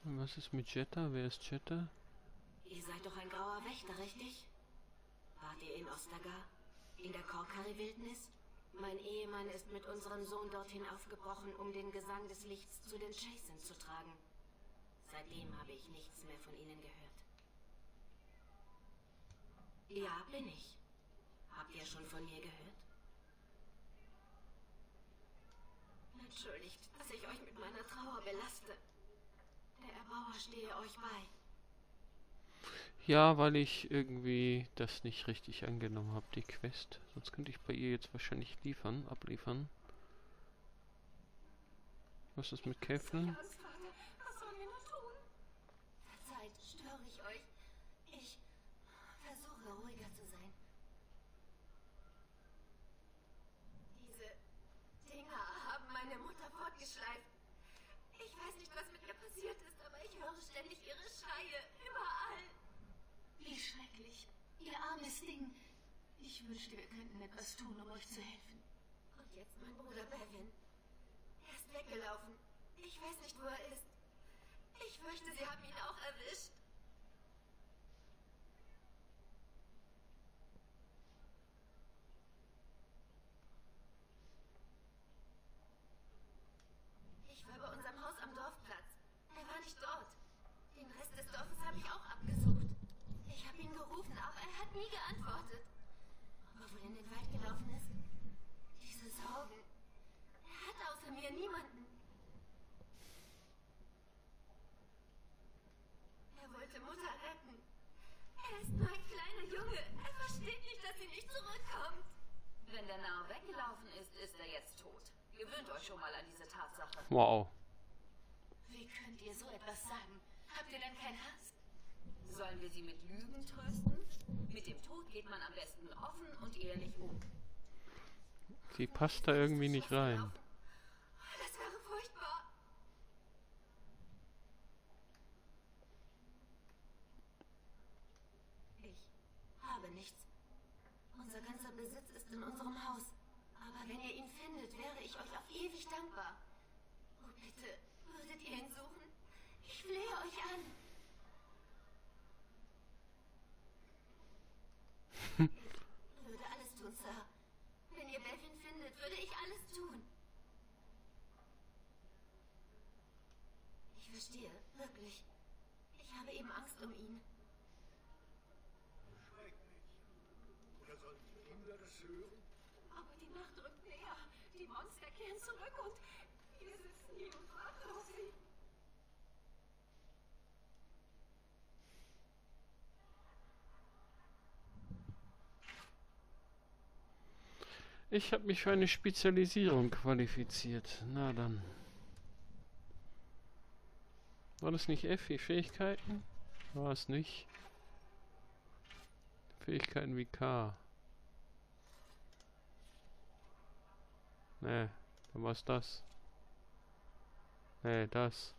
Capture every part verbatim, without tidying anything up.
Was ist mit Jetta? Wer ist Jetta? Ihr seid doch ein grauer Wächter, richtig? Wart ihr in Ostagar? In der Korkari-Wildnis? Mein Ehemann ist mit unserem Sohn dorthin aufgebrochen, um den Gesang des Lichts zu den Chasen zu tragen. Seitdem habe ich nichts mehr von ihnen gehört. Ja, bin ich. Habt ihr schon von mir gehört? Entschuldigt, dass ich euch mit meiner Trauer belaste. Der Erbauer stehe euch bei. Ja, weil ich irgendwie das nicht richtig angenommen habe, die Quest. Sonst könnte ich bei ihr jetzt wahrscheinlich liefern, abliefern. Was ist mit Käflen? Was sollen wir nur tun? Verzeiht, störe ich euch. Ich versuche ruhiger zu sein. Diese Dinger haben meine Mutter fortgeschleift. Ich weiß nicht, was mit ihr passiert ist, aber ich höre ständig ihre Schreie. Überall. Wie schrecklich. Ihr armes Ding. Ich wünschte, wir könnten etwas tun, um euch zu helfen. Und jetzt mein Bruder Bevin. Er ist weggelaufen. Ich weiß nicht, wo er ist. Ich fürchte, sie haben ihn auch erwischt. Ich war bei unserem Haus am Dorfplatz. Er war nicht dort. Den Rest des Dorfes habe ich auch abgesucht. Ich habe ihn gerufen, aber er hat nie geantwortet. Ob er wohl in den Wald gelaufen ist? Diese Sorgen. Er hat außer mir niemanden. Er wollte Mutter retten. Er ist nur ein kleiner Junge. Er versteht nicht, dass sie nicht zurückkommt. Wenn der Narr weggelaufen ist, ist er jetzt tot. Gewöhnt euch schon mal an diese Tatsache. Wow. Wie könnt ihr so etwas sagen? Habt ihr denn keinen Hass? Sollen wir sie mit Lügen trösten? Mit dem Tod geht man am besten offen und ehrlich um. Sie passt da irgendwie nicht rein. Das wäre furchtbar. Ich habe nichts. Unser ganzer Besitz ist in unserem Haus. Aber wenn ihr ihn findet, wäre ich euch auf ewig dankbar. Oh, bitte, würdet ihr ihn suchen? Ich flehe euch an. Ich würde alles tun, Sir. Wenn ihr Bevin findet, würde ich alles tun. Ich verstehe, wirklich. Ich habe eben Angst um ihn. Schrecklich. Oder sollen die Kinder das hören? Aber die Nacht rückt näher. Die Monster kehren zurück und wir sitzen hier und warten auf sie. Ich habe mich für eine Spezialisierung qualifiziert. Na dann. War das nicht F wie Fähigkeiten? War es nicht. Fähigkeiten wie K. Ne, dann war es das. Ne, das.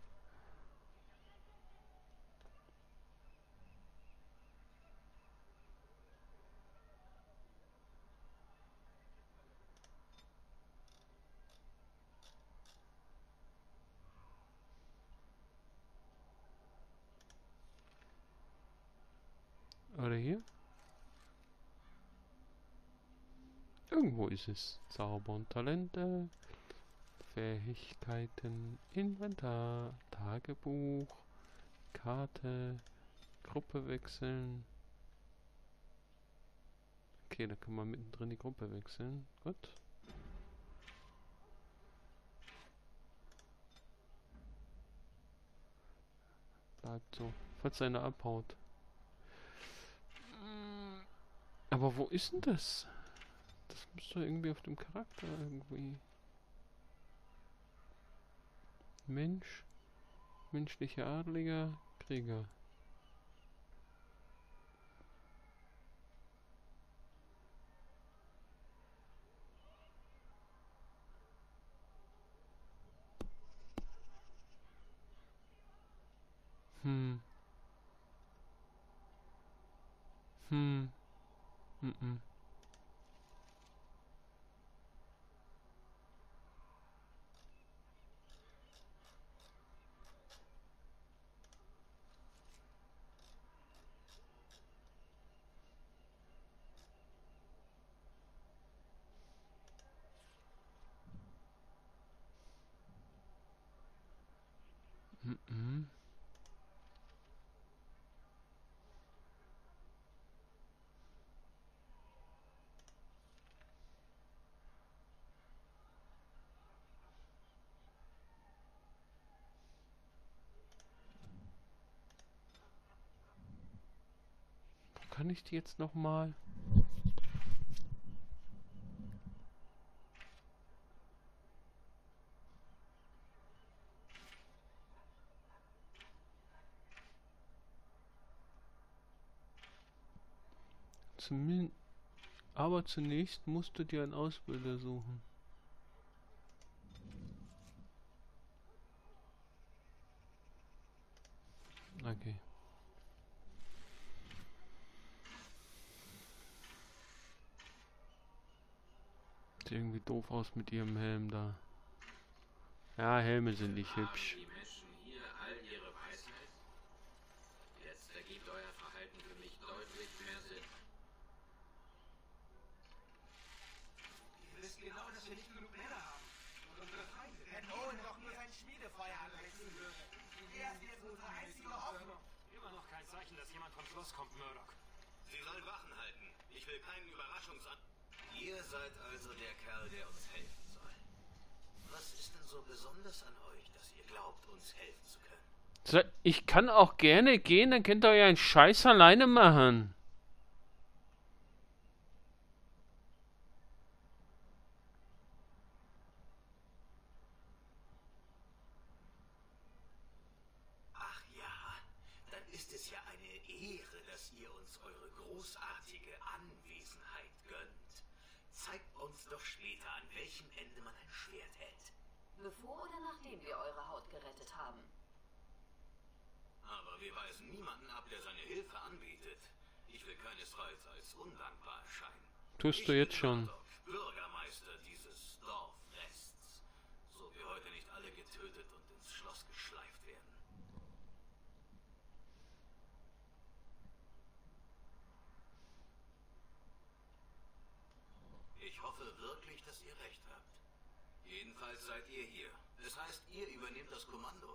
Oder hier? Irgendwo ist es. Zauber und Talente. Fähigkeiten. Inventar. Tagebuch. Karte. Gruppe wechseln. Okay, da kann man mittendrin die Gruppe wechseln. Gut. Bleibt so. Falls einer abhaut. Aber wo ist denn das? Das muss doch irgendwie auf dem Charakter irgendwie. Mensch. Menschlicher Adliger. Krieger. Hm. Hm. Mhm. mm, mm. Kann ich die jetzt noch mal? Zumin Aber zunächst musst du dir einen Ausbilder suchen. Okay. Sieht irgendwie doof aus mit ihrem Helm da. Ja, Helme sind nicht hübsch. Die Menschen hier all ihre Weisheit? Jetzt ergibt euer Verhalten für mich deutlich mehr Sinn. Wir wissen genau, dass wir nicht genug Männer haben. Und unsere Feinde werden Owen doch nur sein Schmiedefeuer anrichten würde. Er ist jetzt unsere einzige Hoffnung. Immer noch kein Zeichen, dass jemand vom Schloss kommt, Murdoch. Sie sollen Wachen halten. Ich will keinen Überraschungsan... Ihr seid also der Kerl, der uns helfen soll. Was ist denn so besonders an euch, dass ihr glaubt, uns helfen zu können? So, ich kann auch gerne gehen, dann könnt ihr euch einen Scheiß alleine machen. Ach ja, dann ist es ja eine Ehre, dass ihr uns eure großartige Anwesenheit gönnt. Zeigt uns doch später, an welchem Ende man ein Schwert hält. Bevor oder nachdem wir eure Haut gerettet haben? Aber wir weisen niemanden ab, der seine Hilfe anbietet. Ich will keinesfalls als undankbar erscheinen. Tust du jetzt schon. Murdoch, Bürgermeister dieses Dorfrests. So wir heute nicht alle getötet und ins Schloss geschleift werden. Ich hoffe wirklich, dass ihr recht habt. Jedenfalls seid ihr hier. Das heißt, ihr übernehmt das Kommando.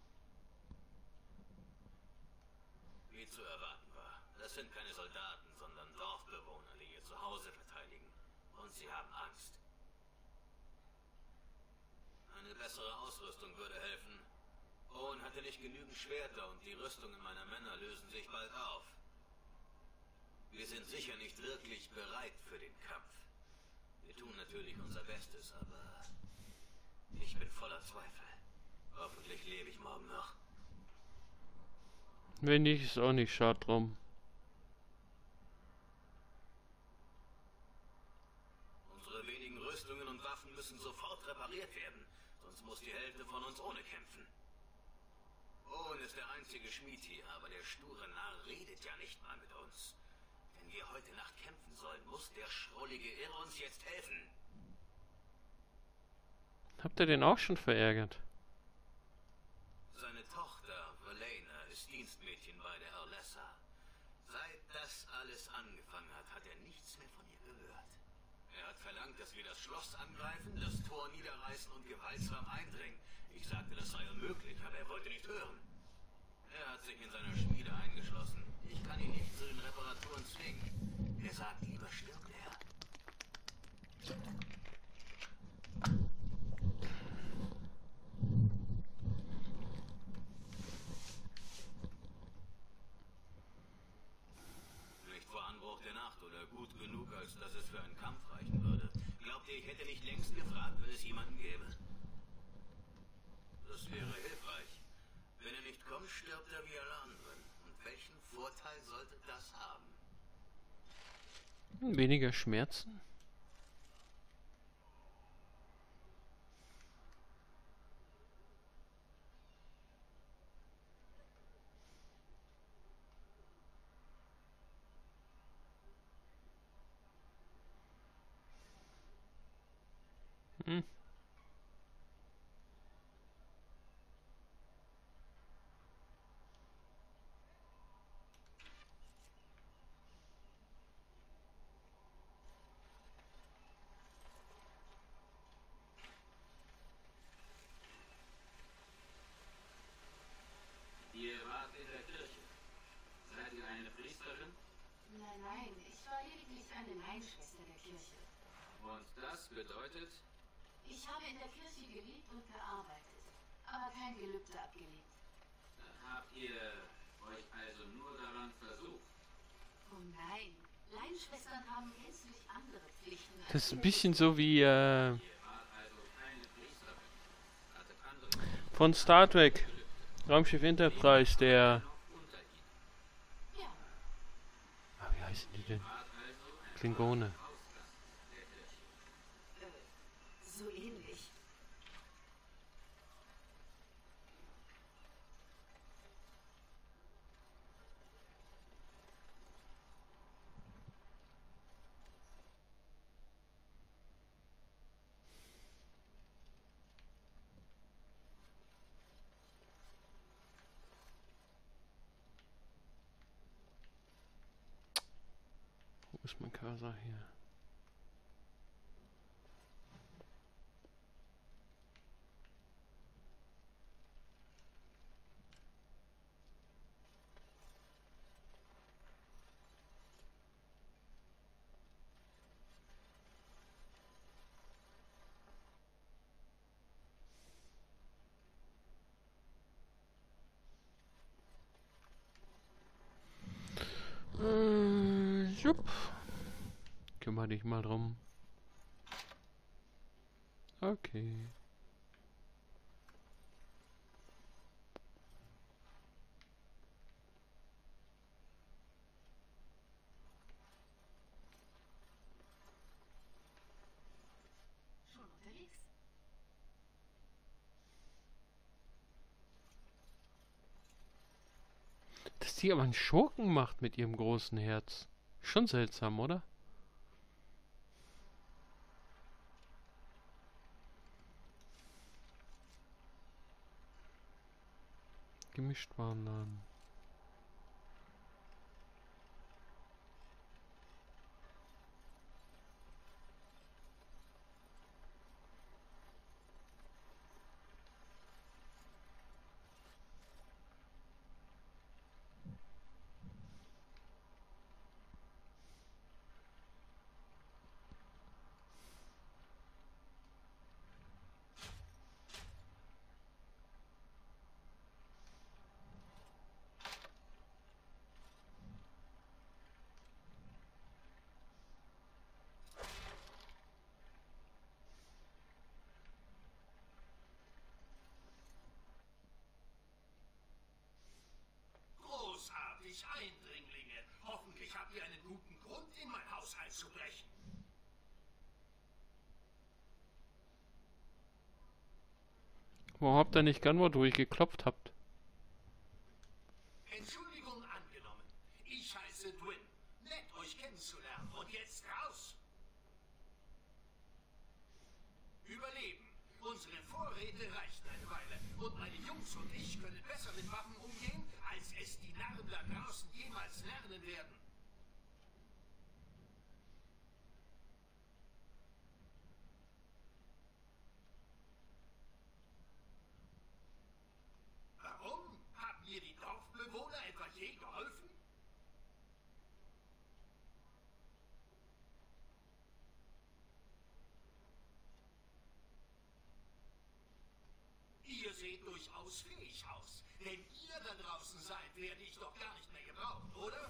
Wie zu erwarten war. Das sind keine Soldaten, sondern Dorfbewohner, die ihr Zuhause verteidigen. Und sie haben Angst. Eine bessere Ausrüstung würde helfen. Owen hatte nicht genügend Schwerter und die Rüstungen meiner Männer lösen sich bald auf. Wir sind sicher nicht wirklich bereit für den Kampf. Wir tun natürlich unser Bestes, aber ich bin voller Zweifel. Hoffentlich lebe ich morgen noch. Wenn nicht, ist auch nicht schade drum. Unsere wenigen Rüstungen und Waffen müssen sofort repariert werden, sonst muss die Hälfte von uns ohne kämpfen. Owen ist der einzige Schmied hier, aber der sture Narr redet ja nicht mal mit uns. Wenn wir heute Nacht kämpfen sollen, muss der schrullige Irr uns jetzt helfen. Habt ihr den auch schon verärgert? Seine Tochter, Valena, ist Dienstmädchen bei der Erlessa. Seit das alles angefangen hat, hat er nichts mehr von ihr gehört. Er hat verlangt, dass wir das Schloss angreifen, das Tor niederreißen und gewaltsam eindringen. Ich sagte, das sei unmöglich, aber er wollte nicht hören. Er hat sich in seiner Schmiede eingeschlossen. Ich kann ihn nicht zu den Reparaturen zwingen. Er sagt, lieber stirbt er. Nicht vor Anbruch der Nacht oder gut genug, als dass es für einen Kampf reichen würde. Glaubt ihr, ich hätte nicht längst gefragt, wenn es jemanden gäbe? Das wäre hilfreich. Wenn er nicht kommt, stirbt er wie alle anderen. Und welchen Vorteil sollte das haben? Weniger Schmerzen? Hm. Nein, nein, ich war lediglich eine Laienschwester der Kirche. Und das bedeutet? Ich habe in der Kirche gelebt und gearbeitet, aber kein Gelübde abgelegt. Dann habt ihr euch also nur daran versucht. Oh nein, Laienschwestern haben gänzlich andere Pflichten. als Das ist ein wir. bisschen so wie äh, Ihr wart also keine Priesterin. Hattet andere von Star Trek. Raumschiff Enterprise, der... noch unter ihnen. Ja, Ah, wie heißen die denn? Wart also ein Klingone. Ausgast der Kirche. äh, so ähnlich. Wo ist mein Cursor hier? Äh, jupp. Kümmer dich mal drum. Okay. Schon unterwegs? Dass die aber einen Schurken macht mit ihrem großen Herz. Schon seltsam, oder? Gemischtwarenladen. Großartig, Eindringlinge. Hoffentlich habt ihr einen guten Grund, in mein Haus einzubrechen. Warum habt ihr nicht Gunward durchgeklopft habt? Entschuldigung angenommen. Ich heiße Dwin. Nett, euch kennenzulernen. Und jetzt raus! Überleben. Unsere Vorräte reichen eine Weile. Und meine Jungs und ich können besser mit Waffen umgehen, als es die Narren da draußen jemals lernen werden. Warum? Haben mir die Dorfbewohner etwa je geholfen? Ihr seht durchaus fähig aus. Wenn ihr da draußen seid, werde ich doch gar nicht mehr gebraucht, oder?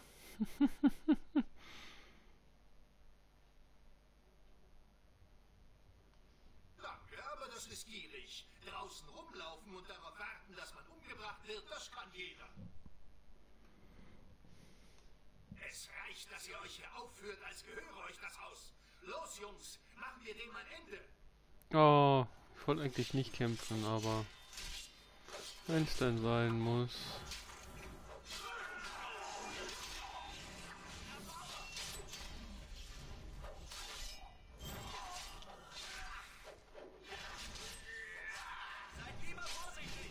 Danke, aber das ist gierig. Draußen rumlaufen und darauf warten, dass man umgebracht wird, das kann jeder. Es reicht, dass ihr euch hier aufführt, als gehöre euch das Haus. Los, Jungs, machen wir dem ein Ende. Oh, ich wollte eigentlich nicht kämpfen, aber wenn es denn sein muss. Seid lieber vorsichtig.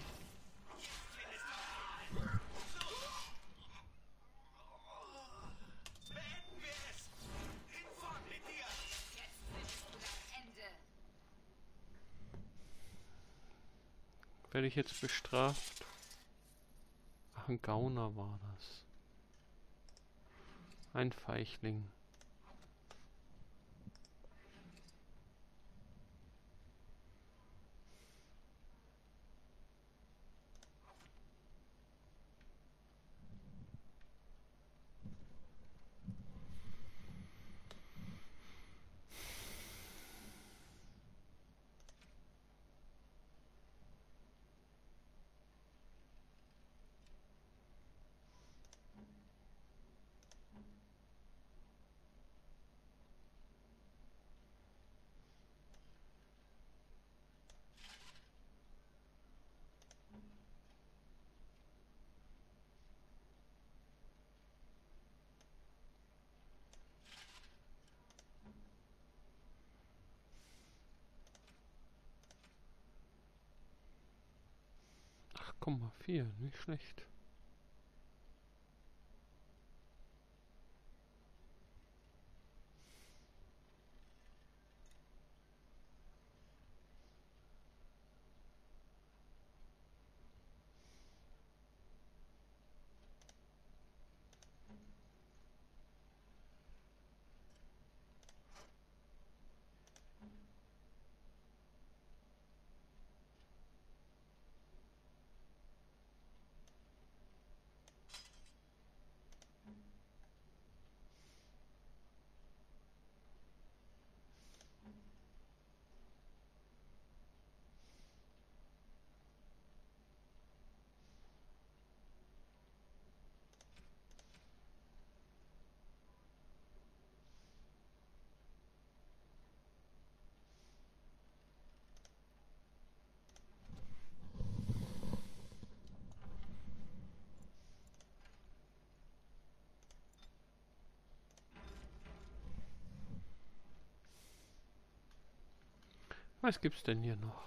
Beenden wir es. Hinfort mit dir. Jetzt findest du dein Ende. Werde ich jetzt bestraft? Ach, ein Gauner war das. Ein Feichling. acht Komma vier, nicht schlecht. Was gibt's denn hier noch?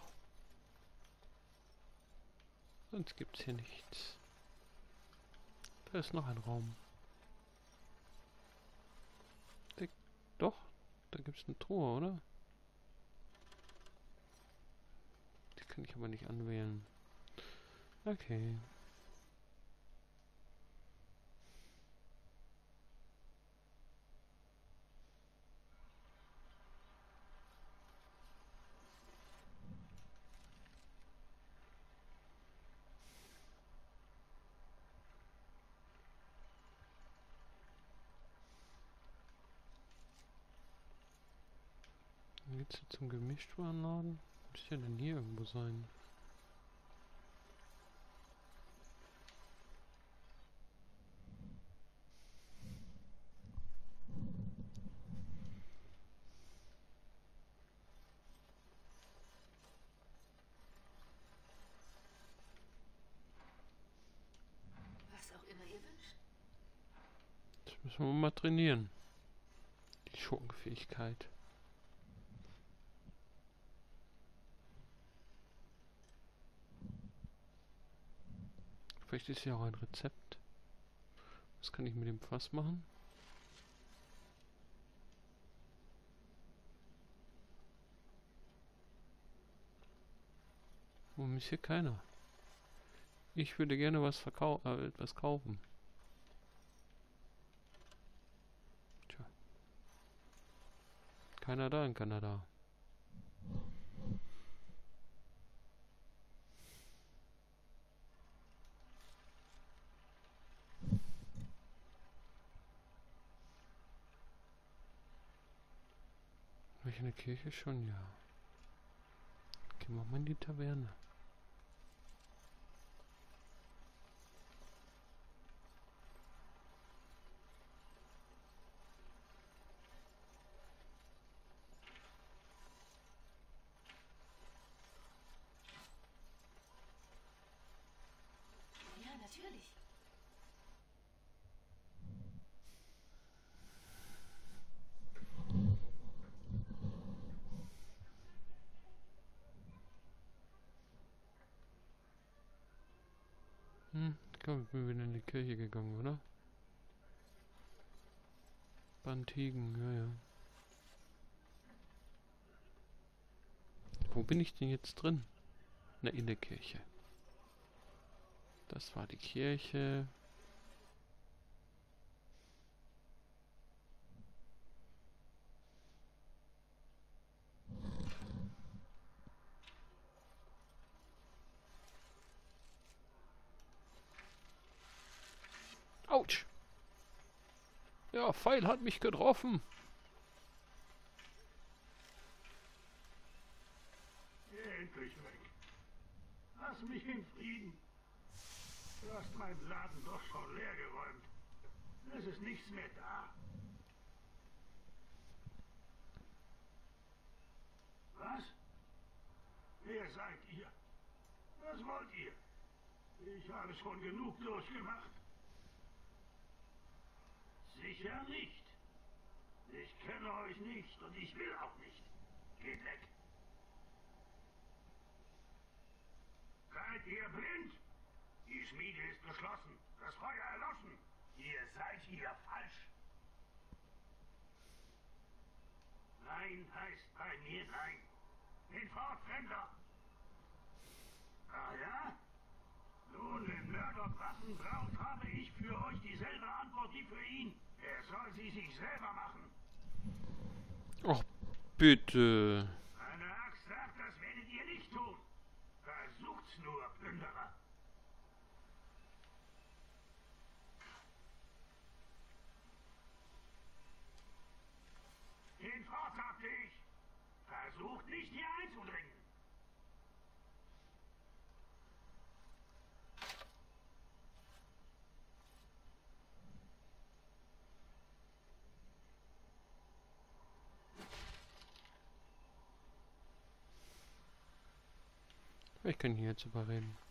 Sonst gibt's hier nichts. Da ist noch ein Raum. Der, doch, da gibt's eine Truhe, oder? Die kann ich aber nicht anwählen. Okay. Dann geht's zum Gemischtwarenladen. Müsste ja denn hier irgendwo sein. Was auch immer ihr wünscht. Das müssen wir mal trainieren. Die Schurkenfähigkeit. Vielleicht ist ja auch ein Rezept. Was kann ich mit dem Fass machen? Warum ist hier keiner? Ich würde gerne was verkau äh, etwas kaufen. Tja. Keiner da in Kanada. Welche eine Kirche schon? Ja. Gehen wir mal in die Taverne. Ja, natürlich. Hm, ich glaube, ich bin wieder in die Kirche gegangen, oder? Bantigen, ja, ja. Wo bin ich denn jetzt drin? Na, in der Kirche. Das war die Kirche. Autsch! Ja, Pfeil hat mich getroffen. Endlich weg. Lass mich in Frieden. Du hast meinen Laden doch schon leer geräumt. Es ist nichts mehr da. Was? Wer seid ihr? Was wollt ihr? Ich habe schon genug durchgemacht. Sicher nicht. Ich kenne euch nicht und ich will auch nicht. Geht weg. Seid ihr blind? Die Schmiede ist geschlossen. Das Feuer erloschen. Ihr seid hier falsch. Nein heißt bei mir nein. Hinfort, Fremder! Ah ja? Nun, wenn Murdoch Waffen braucht, habe ich für euch dieselbe Antwort wie für ihn. Er soll sie sich selber machen. Ach, bitte. Meine Axt sagt, das werdet ihr nicht tun. Versucht's nur, Plünderer. Hinfort, sagte ich. Versucht nicht hier einzudringen. Ich kann hier jetzt überreden.